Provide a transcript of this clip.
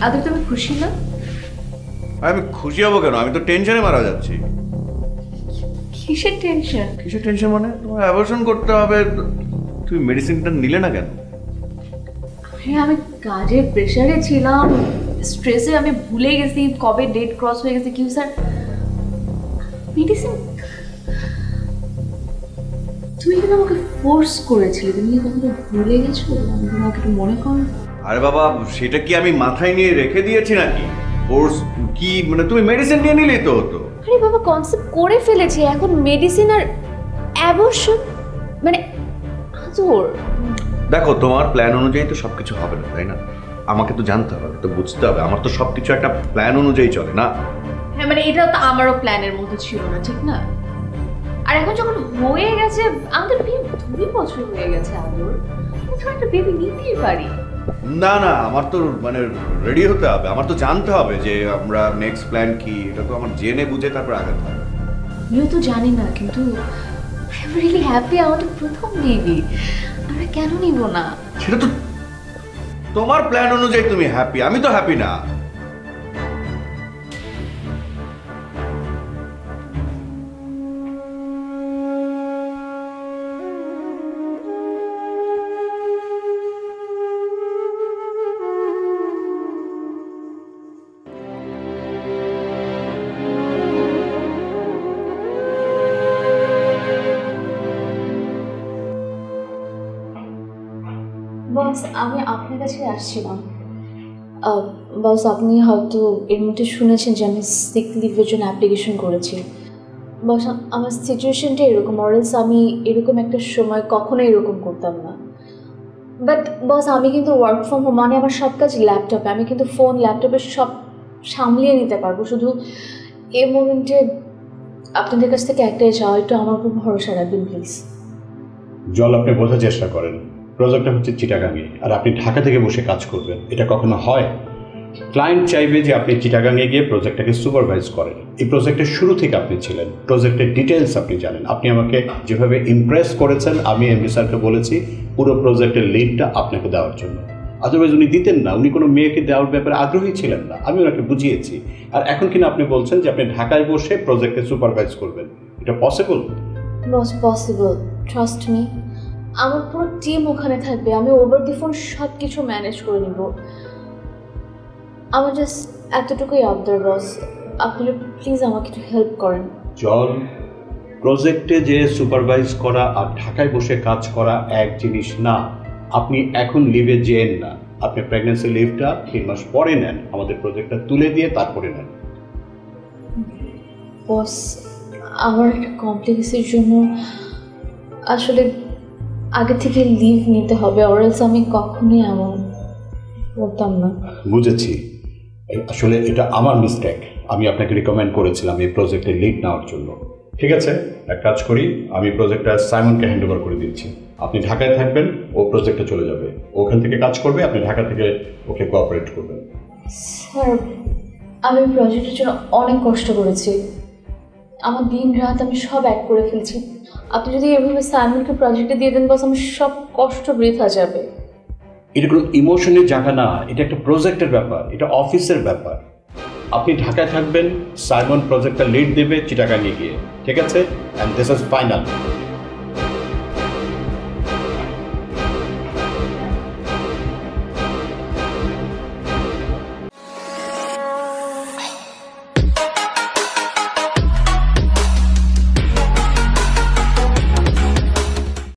আদর তুমি খুশি না? আমি খুশি হবো কেন? আমি তো টেনশনে মারা যাচ্ছি। কিসের টেনশন? কিসের টেনশন মানে? তোমার অ্যাবর্শন করতে হবে, তুমি মেডিসিনটা নিলে না কেন? আমি কাজের প্রেশারে ছিলাম, স্ট্রেসে আমি ভুলে গেছি কবে ডেট ক্রস হয়ে গেছে। কি স্যার মেডিসিন? তুমি কিন্তু আমাকে ফোর্স করেছিলে, তুমি কি কখনো ভুলে গেছো? আমি তোমাকে একটু মনে করো। আরে বাবা, সেটা কি আমি মাথায় নিয়ে রেখে দিয়েছি নাকি? কোর্স কি মানে তুমি মেডিসিন নিয়ে নিলেই তো হতো। আরে বাবা, কনসেপ্ট করে ফেলেছি, এখন মেডিসিন আর অ্যাবর্শন মানে আদর। দেখো, তোমার প্ল্যান অনুযায়ী তো সবকিছু হবে না, তাই না? আমাকে তো জানতে হবে, তো বুঝতে হবে, আমার তো সবকিছু একটা প্ল্যান অনুযায়ী চলে না। হ্যাঁ মানে এটা তো আমারও প্ল্যানের মধ্যে ছিল না, ঠিক না? আর এখন যখন হয়ে গেছে, আমাদের বিয়ে 2 বছর হয়ে গেছে আদর, এখন একটা বেবি নিতেই পারি। না না, আমার তো মানে রেডি হতে হবে, আমার তো জানতে হবে যে আমরা নেক্সট প্ল্যান কি, এটা তো আমার জেনে বুঝে তারপর আগাতে হবে। আমিও তো জানি না, কিন্তু আই এম রিয়েলি হ্যাপি, আমাদের প্রথম বেবি, আমরা কেন নিব না? সেটা তো তোমার প্ল্যান অনুযায়ী তুমি হ্যাপি, আমি তো হ্যাপি না। বস, আমি আপনার কাছে আসছিলাম। বস, আপনি হয়তো এর মধ্যে শুনেছেন যে আমি সিক লিভের জন্য অ্যাপ্লিকেশন করেছি। বস, আমার সিচুয়েশনটা এরকম, অরেলস আমি এরকম একটা সময় কখনো এরকম করতাম না। বাট বস, আমি কিন্তু ওয়ার্ক ফ্রম হোম, মানে আমার সব কাজ ল্যাপটপে, আমি কিন্তু ফোন ল্যাপটপে সব সামলিয়ে নিতে পারবো। শুধু এই মোমেন্টে আপনাদের কাছ থেকে একটাই চাওয়া, একটু আমার উপর ভরসা রাখবেন প্লিজ। জল, আপনি বোঝার চেষ্টা করেন, প্রজেক্টটা হচ্ছে চিটাগাঙে, আর আপনি ঢাকা থেকে বসে কাজ করবেন, এটা কখনো হয়? ক্লায়েন্ট চাইবে যে আপনি চিটাগাঙে গিয়ে প্রজেক্টটাকে সুপারভাইজ করেন। এই প্রজেক্টের শুরু থেকে আপনি ছিলেন, প্রজেক্টের ডিটেলস আপনি জানেন। আপনি আমাকে যেভাবে ইমপ্রেস করেছেন, আমি এমডি স্যারকে বলেছি পুরো প্রজেক্টের লিডটা আপনাকে দেওয়ার জন্য। আদারওয়াইজ উনি দিতেন না, উনি কোনো মেয়েকে দেওয়ার ব্যাপারে আগ্রহী ছিলেন না, আমি ওনাকে বুঝিয়েছি। আর এখন কিনা আপনি বলছেন যে আপনি ঢাকায় বসে প্রজেক্টে সুপারভাইজ করবেন, এটা possible? Boss, possible, trust me. আমার পুরো টিম ওখানে থাকবে, আমি ওভার দি ফোন সব কিছু ম্যানেজ করে নিব। আমার জাস্ট এতটুকুই আবদার বস, আপনি প্লিজ আমাকে একটু হেল্প করেন। জল, প্রজেক্টে যে সুপারভাইজ করা আর ঢাকায় বসে কাজ করা এক জিনিস না। আপনি এখন লিভে যেন না, আপনি প্রেগন্যান্সি লিভটা 3 মাস পরে নেন, আমাদের প্রজেক্টটা তুলে দিয়ে তারপরে নেন। বস, আমার একটা কমপ্লেক্সের জন্য আসলে আগে থেকে লিভ নিতে হবে, অরেলস আমি কখনোই এমন করতাম না। বুঝেছি, আসলে এটা আমার মিস্টেক। আমি আপনাকে রিকমেন্ড করেছিলাম এই প্রজেক্টের লিড নেওয়ার জন্য। ঠিক আছে, এক কাজ করি, আমি প্রজেক্টটা সাইমনকে হ্যান্ড ওভার করে দিচ্ছি। আপনি ঢাকায় থাকবেন, ও প্রজেক্টে চলে যাবে, ওখান থেকে কাজ করবে, আপনি ঢাকা থেকে ওকে কোঅপারেট করবেন। স্যার, আমি প্রজেক্টের জন্য অনেক কষ্ট করেছি, আমার দিন রাত আমি সব এক করে ফেলছি। আপনি যদি এভাবে সাইমনকে প্রজেক্টে দিয়ে দেন বস, আমার সব কষ্ট বৃথা যাবে। এটা কোনো ইমোশনের জায়গা না, এটা একটা প্রজেক্টের ব্যাপার, এটা অফিসের ব্যাপার। আপনি ঢাকায় থাকবেন, সাইমন প্রজেক্টটা লিড দেবে চিটাগাঙে গিয়ে, ঠিক আছে? And this is final.